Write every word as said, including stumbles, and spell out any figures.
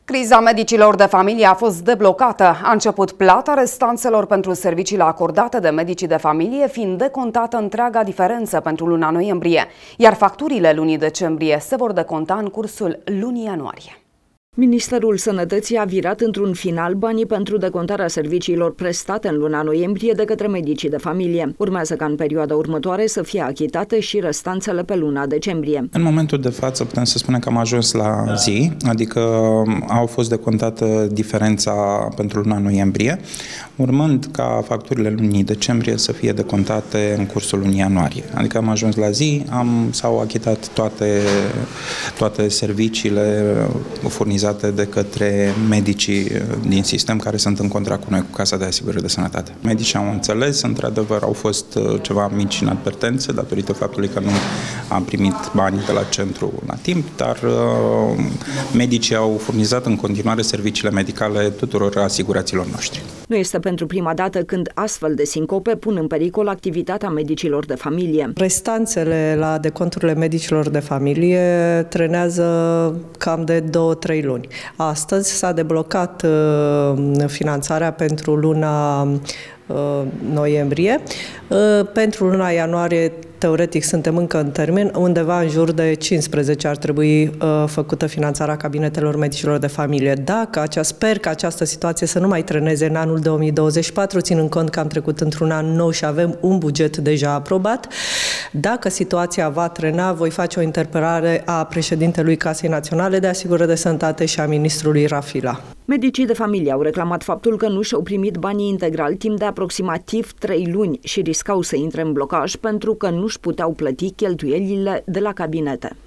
Criza medicilor de familie a fost deblocată. A început plata restanțelor pentru serviciile acordate de medicii de familie, fiind decontată întreaga diferență pentru luna noiembrie, iar facturile lunii decembrie se vor deconta în cursul lunii ianuarie. Ministerul Sănătății a virat într-un final banii pentru decontarea serviciilor prestate în luna noiembrie de către medicii de familie. Urmează ca în perioada următoare să fie achitate și restanțele pe luna decembrie. În momentul de față putem să spunem că am ajuns la zi, adică au fost decontată diferența pentru luna noiembrie, urmând ca facturile lunii decembrie să fie decontate în cursul lunii ianuarie. Adică am ajuns la zi, am, s-au achitat toate, toate serviciile furnizate de către medicii din sistem care sunt în contract cu noi, cu Casa de Asigurări de Sănătate. Medicii au înțeles, într-adevăr au fost ceva mici inadvertențe datorită faptului că nu am primit banii de la centru la timp, dar uh, medicii au furnizat în continuare serviciile medicale tuturor asiguraților noștri. Nu este pentru prima dată când astfel de sincope pun în pericol activitatea medicilor de familie. Restanțele la deconturile medicilor de familie trenează cam de două-trei luni. Astăzi s-a deblocat uh, finanțarea pentru luna uh, noiembrie. Uh, pentru luna ianuarie, teoretic, suntem încă în termen, undeva în jur de cincisprezece ar trebui uh, făcută finanțarea cabinetelor medicilor de familie. Dacă acea, sper că această situație să nu mai treneze în anul două mii douăzeci și patru, ținând cont că am trecut într-un an nou și avem un buget deja aprobat. Dacă situația va trena, voi face o interpelare a președintelui Casei Naționale de Asigurări de Sănătate și a ministrului Rafila. Medicii de familie au reclamat faptul că nu și-au primit banii integral timp de aproximativ trei luni și riscau să intre în blocaj pentru că nu își puteau plăti cheltuielile de la cabinete.